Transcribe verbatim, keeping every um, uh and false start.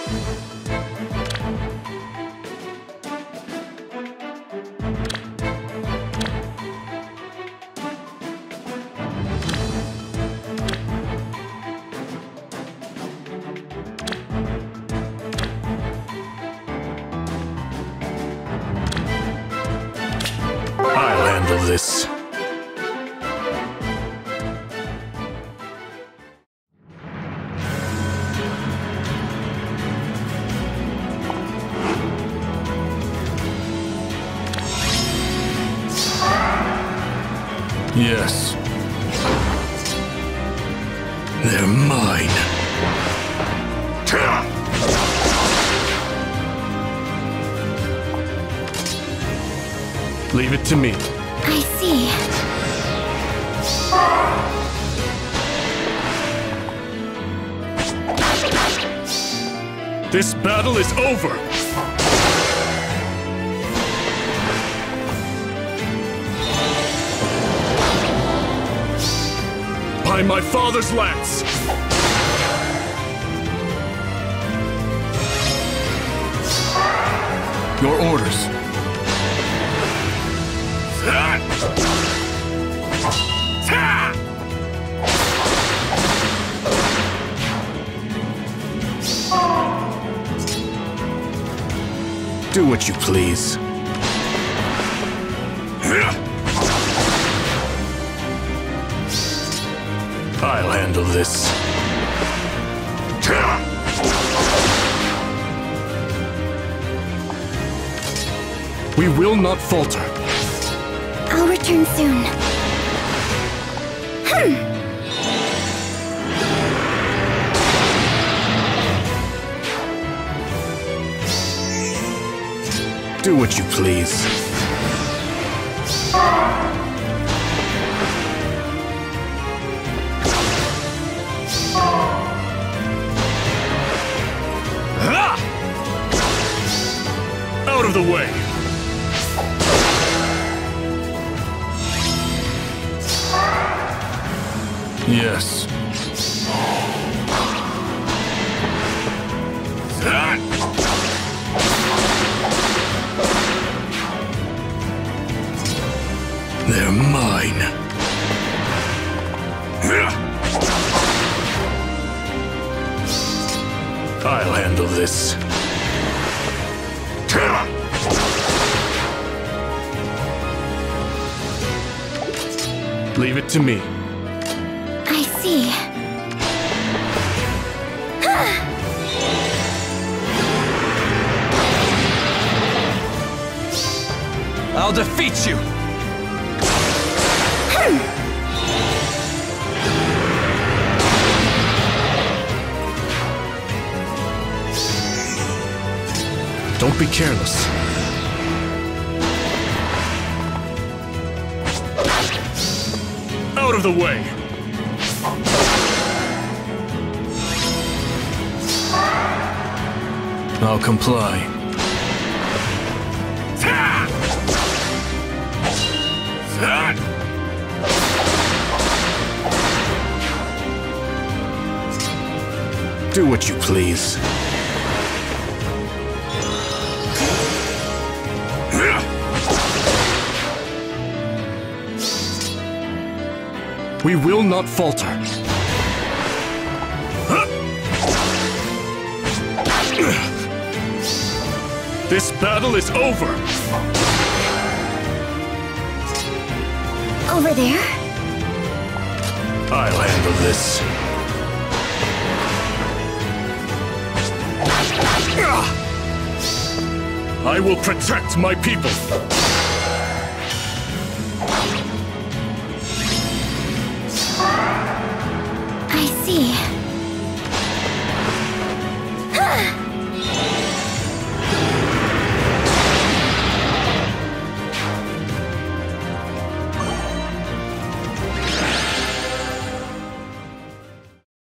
I'll handle this. Yes. They're mine. Leave it to me. I see. This battle is over! By my father's lance! Your orders. Do what you please. I'll handle this. We will not falter. I'll return soon. Hmm. Do what you please. Out of the way! Yes. They're mine. I'll handle this. Leave it to me. I see. I'll defeat you! Don't be careless. Out of the way! I'll comply. Do what you please. We will not falter. This battle is over. Over there? I'll handle this. I will protect my people. I see.